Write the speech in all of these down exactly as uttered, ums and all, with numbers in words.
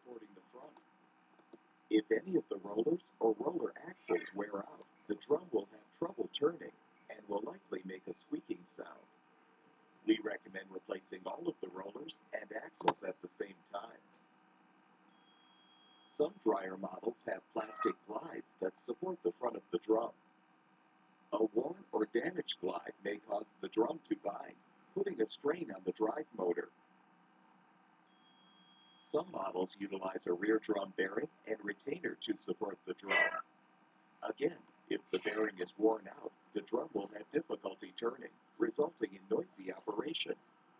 supporting the front. If any of the rollers or roller axles wear out, the drum will have trouble turning and will likely make a squeaking sound. We recommend replacing all of the rollers and axles at the same time. Some dryer models have plastic glides that support the front of the drum. A worn or damaged glide may cause the drum to bind, putting a strain on the drive motor. Some models utilize a rear drum bearing and retainer to support the drum. Again, if the bearing is worn out, the drum will have difficulty turning, resulting in noisy operation.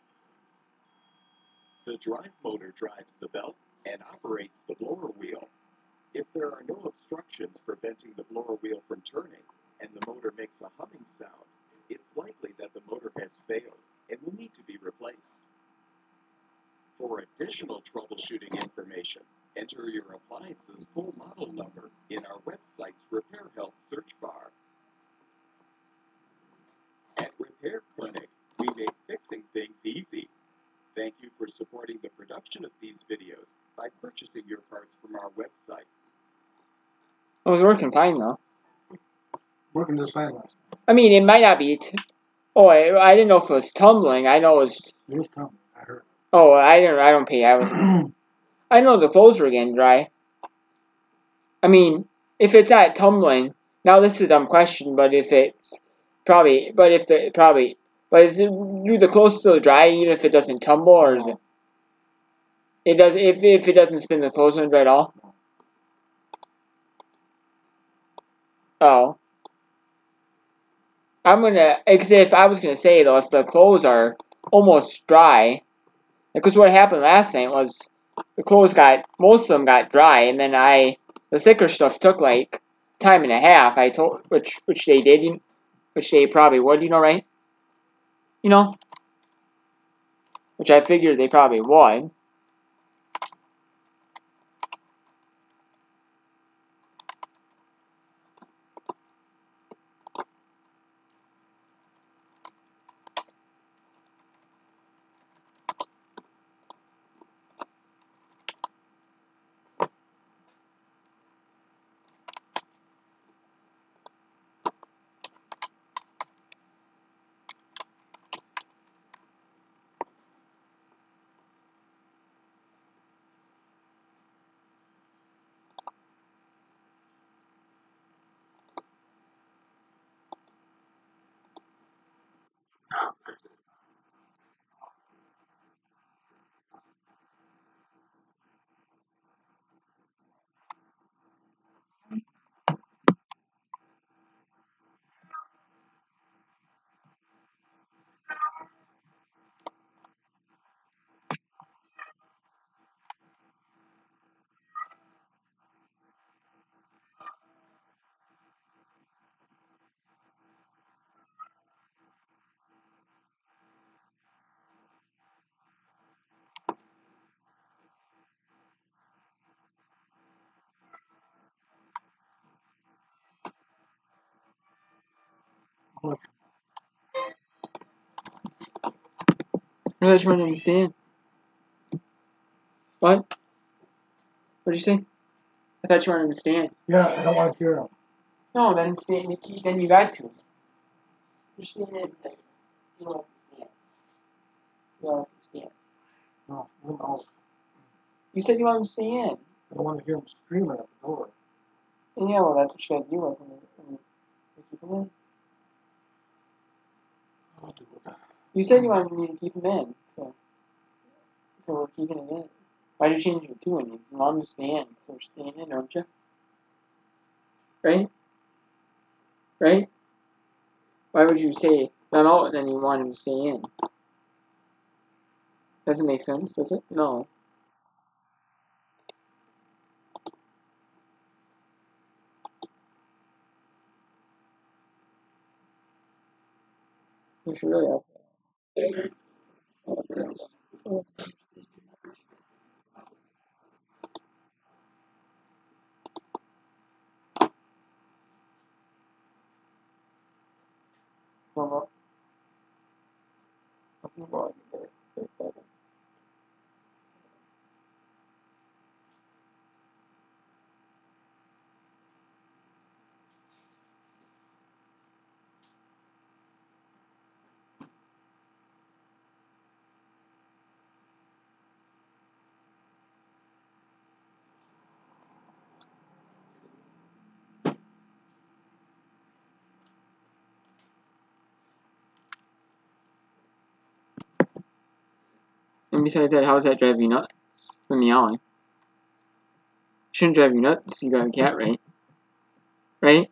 The drive motor drives the belt and operates the blower wheel. If there are no obstructions preventing the blower wheel from turning, and the motor makes a humming sound, it's likely that the motor has failed and will need to be replaced. For additional troubleshooting information, enter your appliance's full model number in our website's Repair Help search bar. At Repair Clinic, we make fixing things easy. Thank you for supporting the production of these videos by purchasing your parts from our website. It was working fine though. Working just fine last time. I mean, it might not be. T oh, I, I didn't know if it was tumbling. I know it was. It was tumbling, I heard. Oh, I didn't. I don't pay. I was. I know the clothes were getting dry. I mean, if it's not tumbling, now this is a dumb question, but if it's probably, but if the probably, but is it, do the clothes still dry even if it doesn't tumble, or is it? It does. If if it doesn't spin, the clothes don't dry at all. Oh. I'm gonna, if I was gonna say though, if the clothes are almost dry, because what happened last night was the clothes got, most of them got dry, and then I, the thicker stuff took like time and a half. I told, which which they did, which they probably would, you know, right? You know, which I figured they probably would. Look, I just want to understand. What? What did you say? I thought you wanted to stand. yeah, I don't want to hear them. No, then stand. You keep, then you got to. You're standing in thing. You don't have to stand. You don't have to stand. No, no, You said you wanted to stand. I don't want to hear them screaming at the door. Yeah, well, that's what you gotta do with them. When you keep them in. I'll do it. You said you wanted me to keep them in, so so we're keeping them in. Why did you change it to two? You want them to stand, so we're staying in, don't you? Right? Right? Why would you say not out and then you want him to stay in? Doesn't make sense, does it? No. You should really have. Well, well, well, And besides that, how does that drive you nuts? The meowing. Shouldn't drive you nuts, you got a cat, right? Right?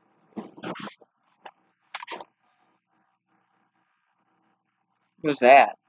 What's that?